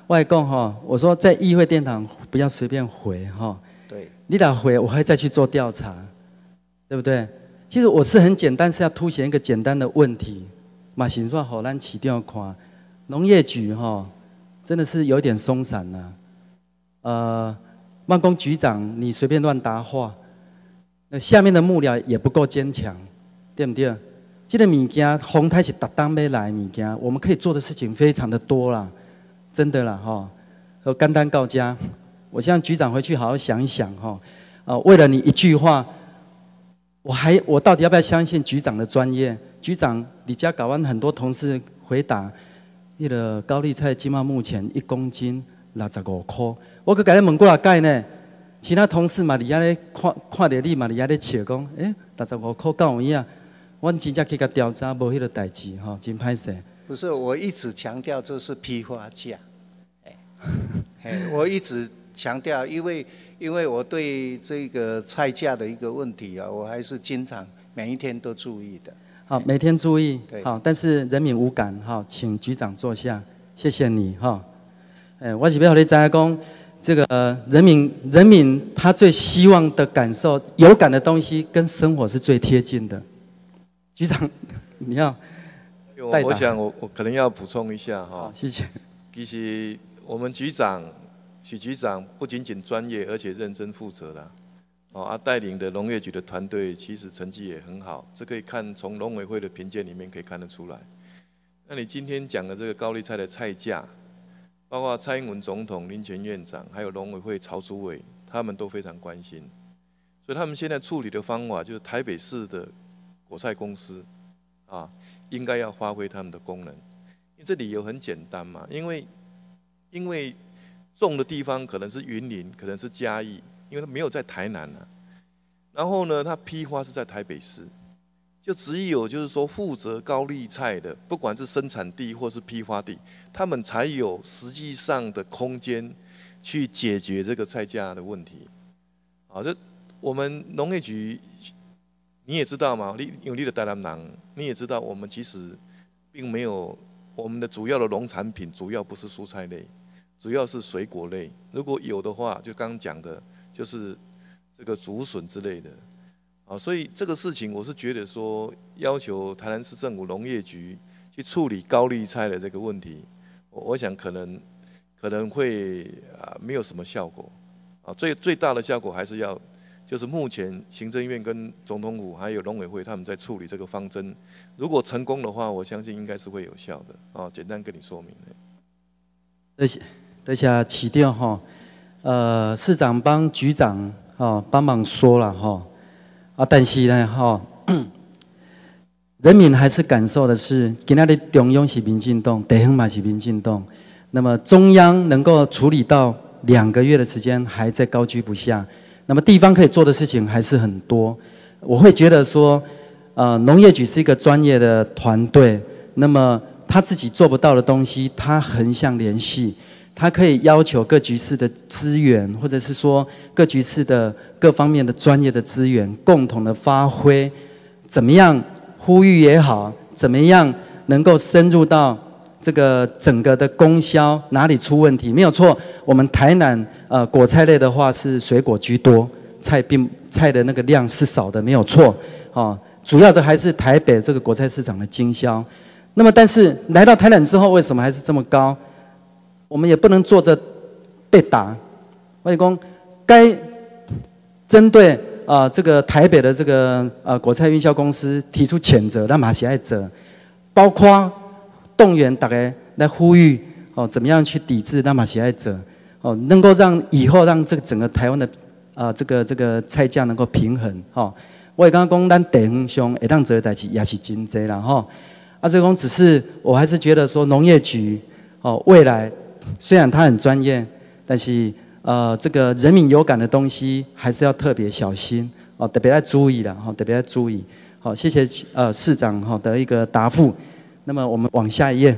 我还讲哈，我说在议会殿堂不要随便回哈。 对， 你打回，我会再去做调查，对不对？其实我是很简单，是要凸显一个简单的问题。马行说好，咱起调看，农业局哈，真的是有点松散呐、啊。呃，办公局长你随便乱答话，那下面的幕僚也不够坚强，对不对？这个物件，红台是特当要来的物件，我们可以做的事情非常的多啦，真的啦哈。和干单告家，我希望局长回去好好想一想哈。呃，为了你一句话，我还我到底要不要相信局长的专业？局长，你家搞完很多同事回答，那个高丽菜今嘛目前一公斤六十五块，我去给你问过来解呢。其他同事嘛，伫遐咧看看到你嘛，伫遐咧笑讲，诶，六十五块够有影？我真正去甲调查，无迄个代志吼，真歹势。 不是，我一直强调这是批发价，哎，我一直强调，因为因为我对这个菜价的一个问题啊，我还是经常每一天都注意的。 好，每天注意， 对， 好，但是人民无感，好，请局长坐下，谢谢你哈。哎，我是要你知影讲。这个、呃、人民，人民他最希望的感受、有感的东西，跟生活是最贴近的。局长，你要我我想我我可能要补充一下哈。 谢谢。 其实我们局长许局长不仅仅专业，而且认真负责啦。哦，啊，带领的农业局的团队其实成绩也很好，这可以看从农委会的评鉴里面可以看得出来。那你今天讲的这个高丽菜的菜价，包括蔡英文总统、林全院长，还有农委会曹主委，他们都非常关心，所以他们现在处理的方法就是台北市的果菜公司，啊，应该要发挥他们的功能。因为这理由很简单嘛，因为因为种的地方可能是云林，可能是嘉义，因为它没有在台南啊。然后呢，它批发是在台北市，就只有就是说负责高丽菜的，不管是生产地或是批发地，他们才有实际上的空间去解决这个菜价的问题。啊，这我们农业局你也知道嘛，你有你的台南人，你也知道我们其实并没有我们的主要的农产品，主要不是蔬菜类，主要是水果类。如果有的话，就刚刚讲的，就是这个竹笋之类的。啊，所以这个事情我是觉得说，要求台南市政府农业局去处理高丽菜的这个问题，我我想可能可能会啊没有什么效果，啊最最大的效果还是要就是目前行政院跟总统府还有农委会他们在处理这个方针，如果成功的话，我相信应该是会有效的。啊，简单跟你说明。 多谢多谢市长哈，呃市长帮局长哦帮忙说了哈。啊，但是呢，哈，人民还是感受的是，今仔日中央是民进党，地方嘛是民进党，那么中央能够处理到两个月的时间，还在高居不下。那么地方可以做的事情还是很多。我会觉得说，呃，农业局是一个专业的团队，那么他自己做不到的东西，他横向联系。他可以要求各局市的资源，或者是说各局市的各方面的专业的资源，共同的发挥，怎么样呼吁也好，怎么样能够深入到这个整个的供销哪里出问题？没有错，我们台南呃果菜类的话是水果居多，菜并菜的那个量是少的，没有错，哦，主要的还是台北这个果菜市场的经销。那么但是来到台南之后，为什么还是这么高？我们也不能坐着被打，我讲该针对啊、呃、这个台北的这个呃果菜运销公司提出谴责，那马喜爱者，包括动员大家来呼吁哦，怎么样去抵制那马喜爱者哦，能够让以后让这个整个台湾的啊、呃、这个这个菜价能够平衡哦。我也刚刚讲，咱地方上会当做的代志也是真多啦吼。啊，所以讲只是我还是觉得说农业局哦未来。虽然他很专业，但是呃，这个人民有感的东西还是要特别小心哦，特别要注意了哈，特别要注意。好，谢谢呃市长哈的一个答复。那么我们往下一页。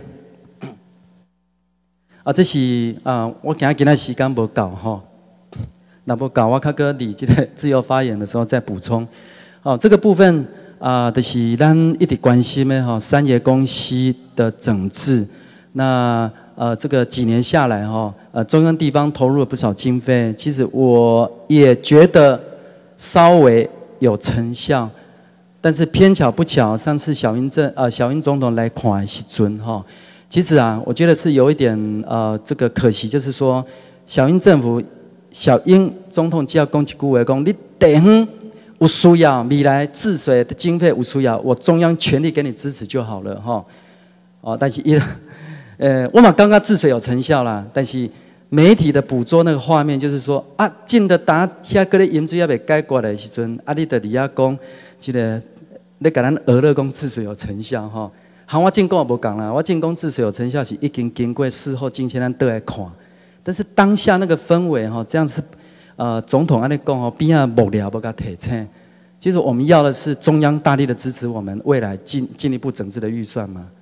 啊，这是啊、呃，我今仔今仔时间无够哈，那无够我较搁伫这个自由发言的时候再补充。哦，这个部分啊、呃，就是咱一直关心的哈，三爷公司的整治。那呃，这个几年下来哈，呃，中央地方投入了不少经费，其实我也觉得稍微有成效，但是偏巧不巧，上次小英政呃小英总统来看的时阵哈，其实啊，我觉得是有一点呃这个可惜，就是说小英政府小英总统只要讲一句话，讲你地方有需要，未来治水的经费有需要，我中央全力给你支持就好了哈。哦，但是一。呃，我嘛刚刚治水有成效啦，但是媒体的捕捉那个画面就是说啊，进的打遐个咧盐水也未解决的时阵，啊，你得底下讲，这个你甲咱俄勒讲治水有成效哈。好，我进攻也无讲啦，我进攻治水有成效是已经经过事后进前咱倒来看，但是当下那个氛围哈，这样子，呃，总统安尼讲哦，边啊无聊不甲提醒。其实我们要的是中央大力的支持我们未来进进一步整治的预算嘛。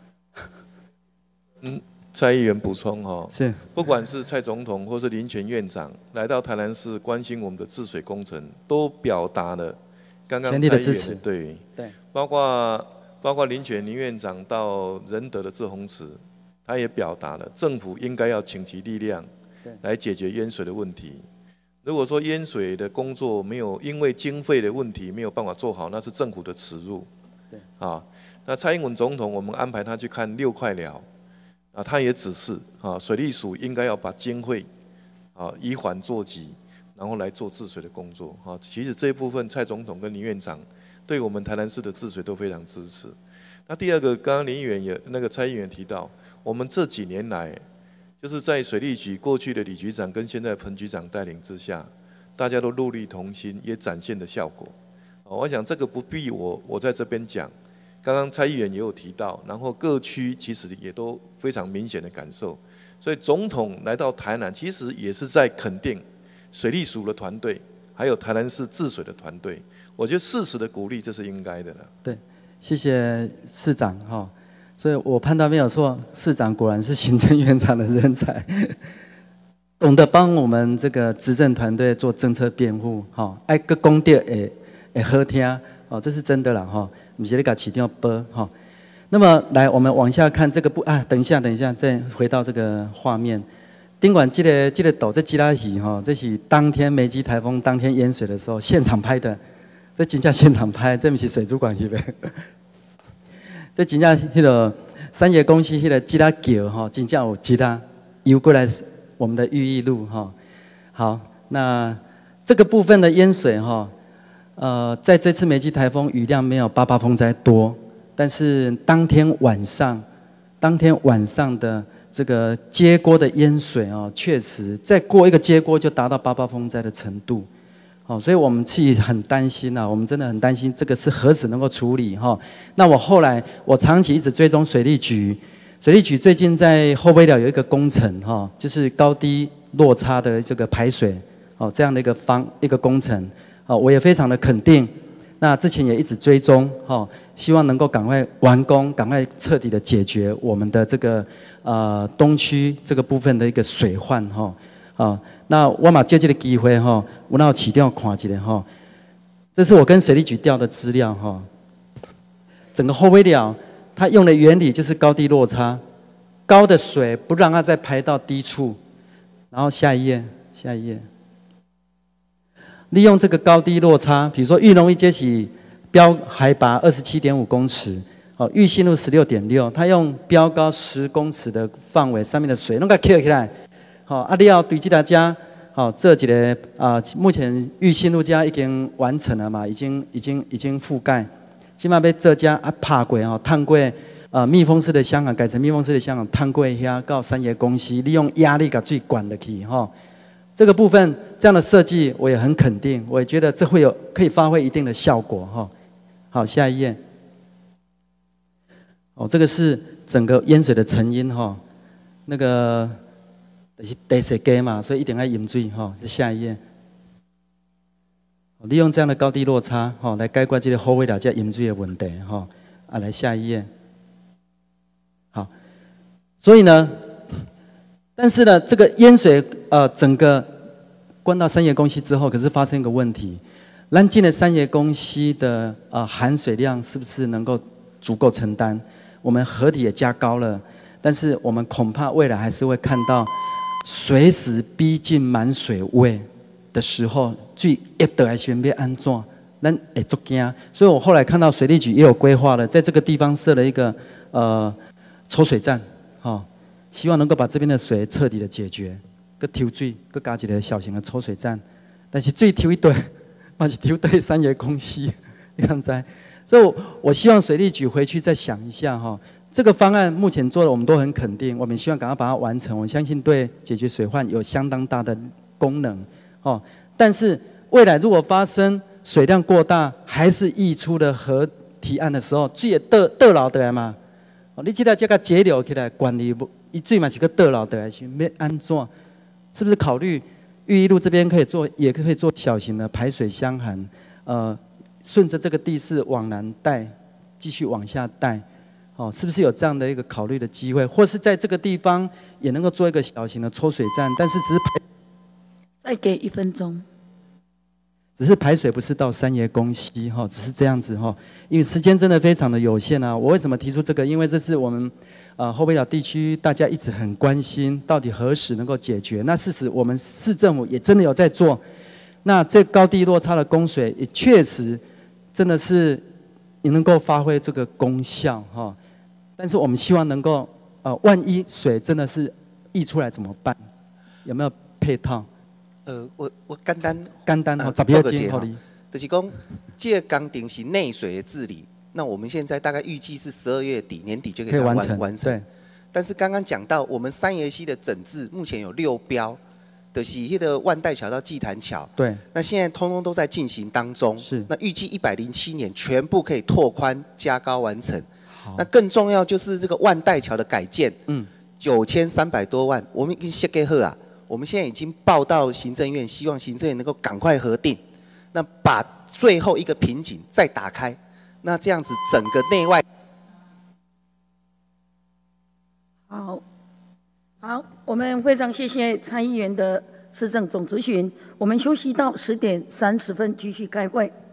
嗯，蔡议员补充哈， 是， 不管是蔡总统或是林权院长来到台南市关心我们的治水工程，都表达了刚刚蔡议员的对对，包括包括林权林院长到仁德的志洪池，他也表达了政府应该要倾其力量来解决淹水的问题。如果说淹水的工作没有因为经费的问题没有办法做好，那是政府的耻辱。对啊，那蔡英文总统我们安排他去看六块寮。啊，他也指示啊，水利署应该要把经费啊以缓作急，然后来做治水的工作啊。其实这一部分蔡总统跟林院长对我们台南市的治水都非常支持。那第二个，刚刚林议员也那个蔡议员提到，我们这几年来就是在水利局过去的李局长跟现在彭局长带领之下，大家都戮力同心，也展现的效果。啊，我想这个不必我我在这边讲。刚刚蔡议员也有提到，然后各区其实也都非常明显的感受，所以总统来到台南，其实也是在肯定水利署的团队，还有台南市治水的团队。我觉得适时的鼓励，这是应该的了。 对，谢谢市长哈。所以我判断没有错，市长果然是行政院长的人才，懂得帮我们这个执政团队做政策辩护，哈，爱个公调也也好听，哦，这是真的啦哈。不是你给起定播哈，那么来我们往下看这个不啊，等一下等一下再回到这个画面。尽管这个这个岛这基拉鱼哈，这是当天梅基台风当天淹水的时候现场拍的，这真正现场拍，这不是水族馆去的。这真正迄个三爷公司迄个基拉桥哈，真正有基拉游过来我们的裕义路哈。好，那这个部分的淹水哈。呃，在这次梅基台风雨量没有八八风灾多，但是当天晚上，当天晚上的这个接锅的淹水哦，确实再过一个接锅就达到八八风灾的程度，哦，所以我们其实很担心啊，我们真的很担心这个是何时能够处理哈、哦。那我后来我长期一直追踪水利局，水利局最近在后背寮有一个工程哈、哦，就是高低落差的这个排水哦，这样的一个方一个工程。好，我也非常的肯定。那之前也一直追踪，哈，希望能够赶快完工，赶快彻底的解决我们的这个呃东区这个部分的一个水患，哈，啊，那我嘛借这个机会，哈，我那起调看一下，哈，这是我跟水利局调的资料，哈，整个后尾寮它用的原理就是高低落差，高的水不让它再排到低处，然后下一页，下一页。利用这个高低落差，比如说玉龙一街起标海拔二十七点五公尺，哦，玉信路十六点六，它用标高十公尺的范围上面的水，弄个 Q 起来，好、哦，啊，你要对这大家，好、哦，这几个啊、呃，目前玉信路家已经完成了嘛，已经已经已经覆盖，起码被这家啊爬过哦，探过呃密封式的香港改成密封式的香港，探过遐到三爷公司，利用压力把水管的去哈。哦这个部分这样的设计，我也很肯定，我也觉得这会有可以发挥一定的效果哈。好，下一页。哦，这个是整个淹水的成因哈。那个是地势低嘛，所以一定要淹水哈。是下一页。利用这样的高低落差哈，来解决这个后尾了这淹水的问题哈。啊，来下一页。好，所以呢。但是呢，这个淹水呃，整个关到三爷公溪之后，可是发生一个问题，咱进了三爷公溪的呃含水量是不是能够足够承担？我们河体也加高了， 但是我们恐怕未来还是会看到随时逼近满水位的时候，水一到来选要安怎，咱会足惊。所以我后来看到水利局也有规划了，在这个地方设了一个呃抽水站，哦，希望能够把这边的水彻底的解决，搁抽水，搁加一个小型的抽水站。但是水抽一堆，嘛是抽对产业公司，你看在。所以我，我希望水利局回去再想一下哈，这个方案目前做的我们都很肯定，我们希望赶快把它完成。我相信对解决水患有相当大的功能哦。但是未来如果发生水量过大，还是溢出了河堤岸的时候，水也倒倒流倒来嘛。哦，你记得这个节流起来管理，伊水嘛是个倒流倒来去，要安怎？是不是考虑裕一路这边可以做，也可以做小型的排水箱涵，呃。顺着这个地势往南带，继续往下带，哦，是不是有这样的一个考虑的机会？或是在这个地方也能够做一个小型的抽水站，但是只是排， 再给一分钟， 只是排水不是到三爷公溪哈，只是这样子哈，因为时间真的非常的有限啊。我为什么提出这个？因为这是我们呃后北角地区大家一直很关心，到底何时能够解决？那事实我们市政府也真的有在做，那这高低落差的供水也确实。真的是也能够发挥这个功效哈，但是我们希望能够呃，万一水真的是溢出来怎么办？有没有配套？ 呃，我我简单简单哈， 呃十秒钟好你。 就是讲，这个工程是内水的治理，那我们现在大概预计是十二月底年底就可以可以完成完成。 对。 但是刚刚讲到，我们三爷溪的整治目前有六标。就是那个万代桥到祭坛桥， 对， 那现在通通都在进行当中。 是， 那预计一百零七年全部可以拓宽加高完成。那更重要就是这个万代桥的改建，嗯，九千三百多万，我们已经设计好啊。我们现在已经报到行政院，希望行政院能够赶快核定，那把最后一个瓶颈再打开，那这样子整个内外。 好。好，我们非常谢谢蔡议员的市政总质询。我们休息到十点三十分，继续开会。